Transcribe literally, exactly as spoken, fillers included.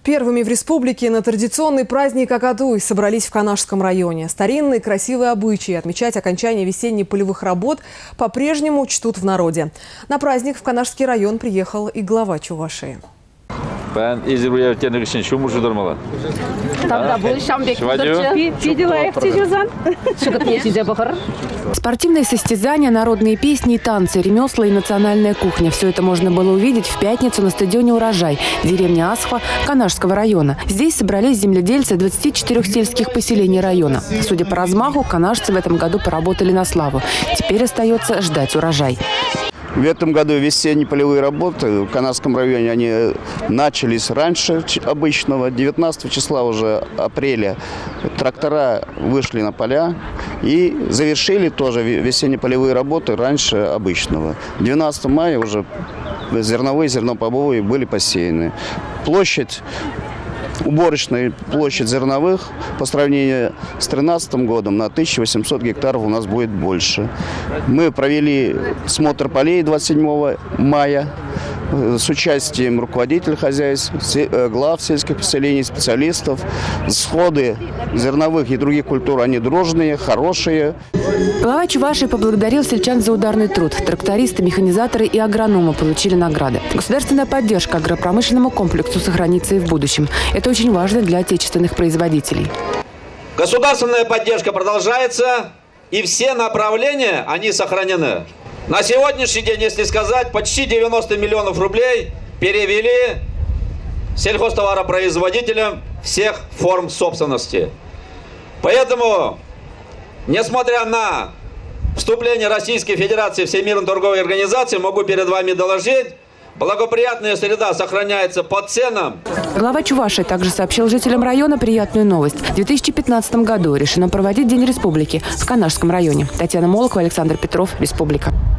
Первыми в республике на традиционный праздник Акатуй собрались в Канашском районе. Старинные красивые обычаи отмечать окончание весенне-полевых работ по-прежнему чтут в народе. На праздник в Канашский район приехал и глава Чувашии. Спортивные состязания, народные песни и танцы, ремесла и национальная кухня. Все это можно было увидеть в пятницу на стадионе «Урожай» в деревне Асхва Канашского района. Здесь собрались земледельцы двадцати четырёх сельских поселений района. Судя по размаху, канашцы в этом году поработали на славу. Теперь остается ждать урожай. В этом году весенние полевые работы в Канашском районе они начались раньше обычного. девятнадцатого числа уже апреля трактора вышли на поля и завершили тоже весенние полевые работы раньше обычного. двенадцатого мая уже зерновые, зернопобовые были посеяны. Площадь Уборочная площадь зерновых по сравнению с тринадцатым годом на тысячу восемьсот гектаров у нас будет больше. Мы провели смотр полей двадцать седьмого мая с участием руководителей хозяйств, глав сельских поселений, специалистов. Сходы зерновых и других культур, они дружные, хорошие. Глава Чувашии поблагодарил сельчан за ударный труд. Трактористы, механизаторы и агрономы получили награды. Государственная поддержка агропромышленному комплексу сохранится и в будущем. Это очень важно для отечественных производителей. Государственная поддержка продолжается, и все направления, они сохранены. На сегодняшний день, если сказать, почти девяносто миллионов рублей перевели сельхозтоваропроизводителям всех форм собственности. Поэтому, несмотря на вступление Российской Федерации в Всемирную торговую организацию, могу перед вами доложить, благоприятная среда сохраняется по ценам. Глава Чувашии также сообщил жителям района приятную новость. В две тысячи пятнадцатом году решено проводить День республики в Канашском районе. Татьяна Молокова, Александр Петров, Республика.